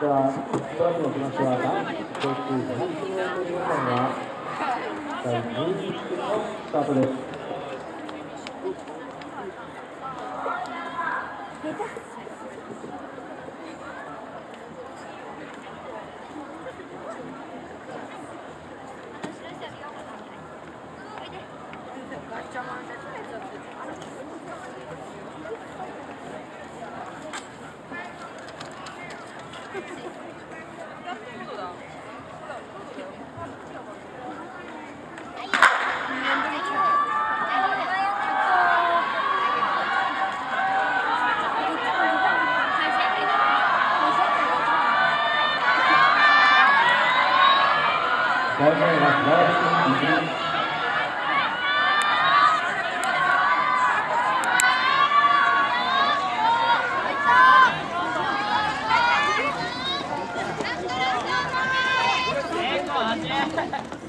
では、ストラックのしましては、男子長距離200メートル予選が第11組のスタートです。 Yeah.